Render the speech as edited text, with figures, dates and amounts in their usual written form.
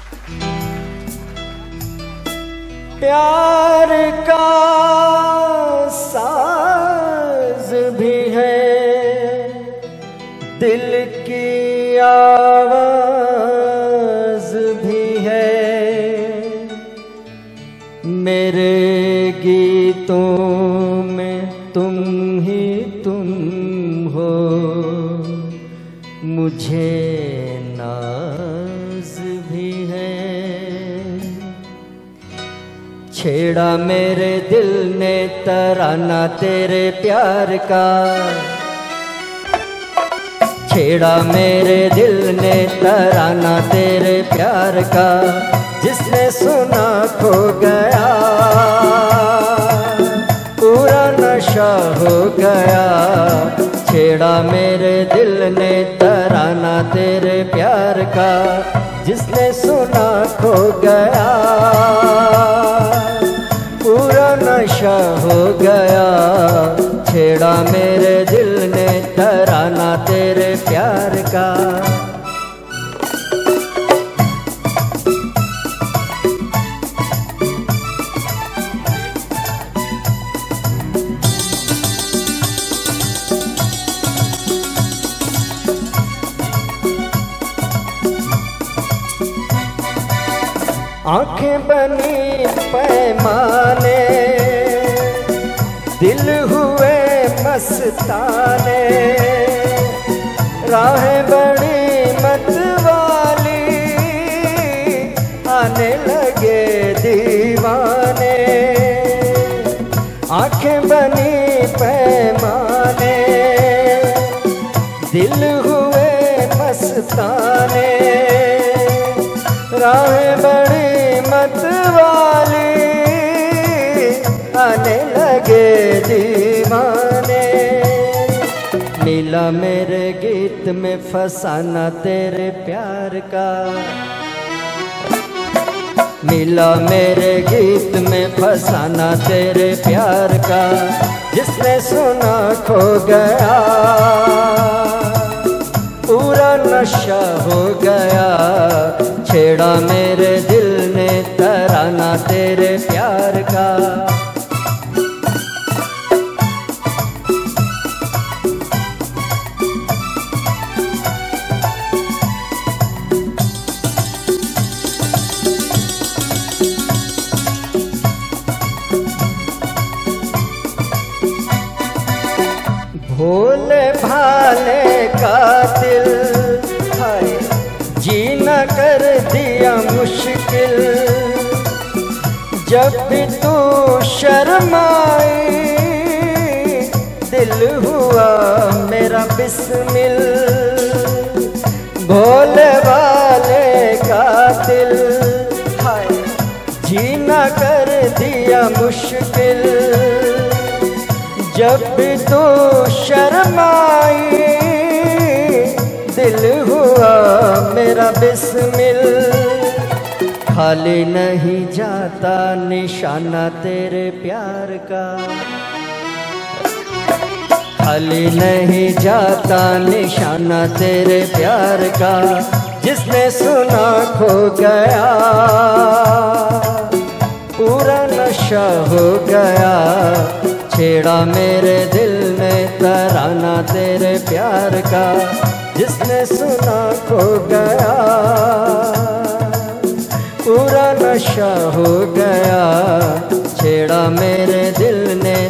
प्यार का साज भी है, दिल की आवाज भी है, मेरे गीतों में तुम ही तुम हो, मुझे नाज भी है। छेड़ा मेरे दिल ने तराना तेरे प्यार का, छेड़ा मेरे दिल ने तराना तेरे प्यार का, जिसने सुना खो गया, पूरा नशा हो गया। छेड़ा मेरे दिल ने तराना तेरे प्यार का, जिसने सुना खो गया, पूरा नशा हो गया। छेड़ा मेरे दिल ने तराना तेरे प्यार का। आंखें बनी पैमाने, दिल हुए मस्ताने, राहें बड़ी मतवाली, आने लगे दीवाने। आंखें बनी पैमाने, दिल हुए मस्ताने, राहें बड़ी मतवाली, आने लगे दीवाने। मिला मेरे गीत में फसाना तेरे प्यार का, मिला मेरे गीत में फसाना तेरे प्यार का, जिसने सुना खो गया, पूरा नशा हो गया। छेड़ा मेरे दिल ने तराना तेरे प्यार का। भोले भाले कातिल, हाय जीना कर दिया मुश्किल, जब भी तू शर्माई, दिल हुआ मेरा बिस्मिल। भोले वाले कातिल, हाय जीना कर दिया मुश्किल, जब भी तू शर्माई, दिल हुआ मेरा बिस्मिल। खाली नहीं जाता निशाना तेरे प्यार का, खाली नहीं जाता निशाना तेरे प्यार का, जिसने सुना खो गया, पूरा नशा हो गया। छेड़ा मेरे दिल ने तराना तेरे प्यार का, जिसने सुना खो गया, पूरा नशा हो गया। छेड़ा मेरे दिल ने